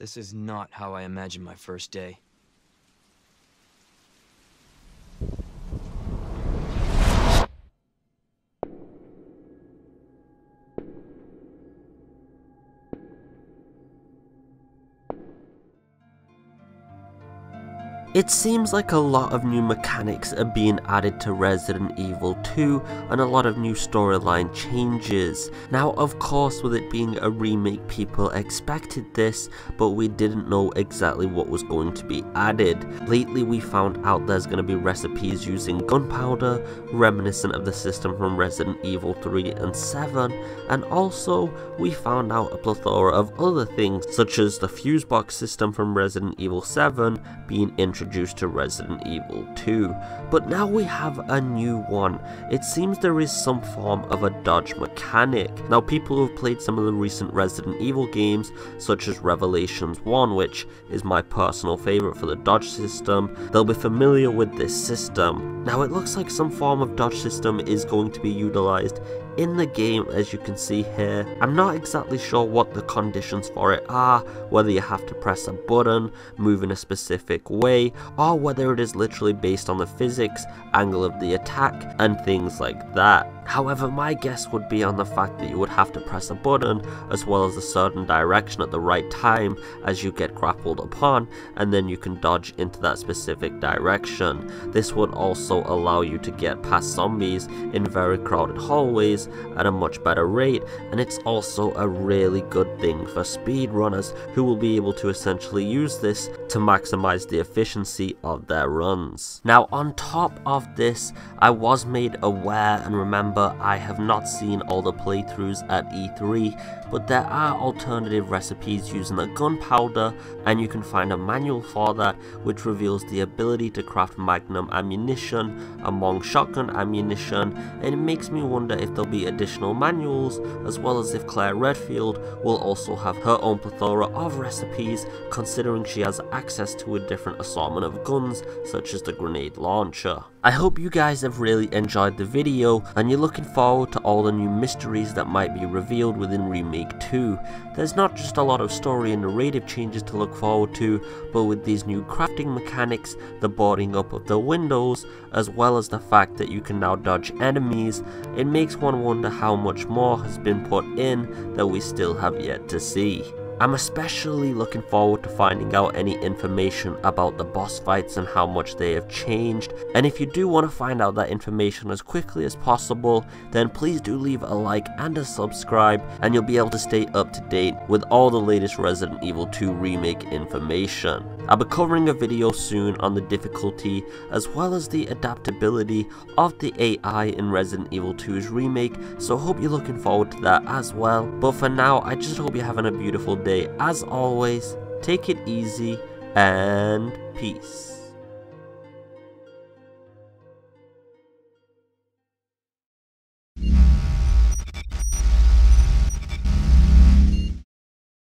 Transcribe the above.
This is not how I imagined my first day. It seems like a lot of new mechanics are being added to Resident Evil 2 and a lot of new storyline changes. Now of course with it being a remake people expected this, but we didn't know exactly what was going to be added. Lately we found out there's going to be recipes using gunpowder, reminiscent of the system from Resident Evil 3 and 7, and also we found out a plethora of other things such as the fuse box system from Resident Evil 7 being introduced to Resident Evil 2, but now we have a new one. It seems there is some form of a dodge mechanic. Now people who have played some of the recent Resident Evil games such as Revelations 1, which is my personal favourite for the dodge system, they'll be familiar with this system. Now it looks like some form of dodge system is going to be utilised in the game, as you can see here. I'm not exactly sure what the conditions for it are, whether you have to press a button, move in a specific way, or whether it is literally based on the physics, angle of the attack, and things like that. However, my guess would be on the fact that you would have to press a button as well as a certain direction at the right time as you get grappled upon, and then you can dodge into that specific direction. This would also allow you to get past zombies in very crowded hallways at a much better rate, and it's also a really good thing for speedrunners who will be able to essentially use this to maximize the efficiency of their runs. Now on top of this, I was made aware, and remember I have not seen all the playthroughs at E3, but there are alternative recipes using the gunpowder, and you can find a manual for that which reveals the ability to craft magnum ammunition among shotgun ammunition, and it makes me wonder if there'll be additional manuals, as well as if Claire Redfield will also have her own plethora of recipes, considering she has access to a different assortment of guns such as the grenade launcher. I hope you guys have really enjoyed the video and you're looking forward to all the new mysteries that might be revealed within Remake 2. There's not just a lot of story and narrative changes to look forward to, but with these new crafting mechanics, the boarding up of the windows, as well as the fact that you can now dodge enemies, it makes one wonder how much more has been put in that we still have yet to see. I'm especially looking forward to finding out any information about the boss fights and how much they have changed, and if you do want to find out that information as quickly as possible, then please do leave a like and a subscribe, and you'll be able to stay up to date with all the latest Resident Evil 2 remake information. I'll be covering a video soon on the difficulty as well as the adaptability of the AI in Resident Evil 2's remake, so hope you're looking forward to that as well. But for now, I just hope you're having a beautiful day. As always, take it easy and peace.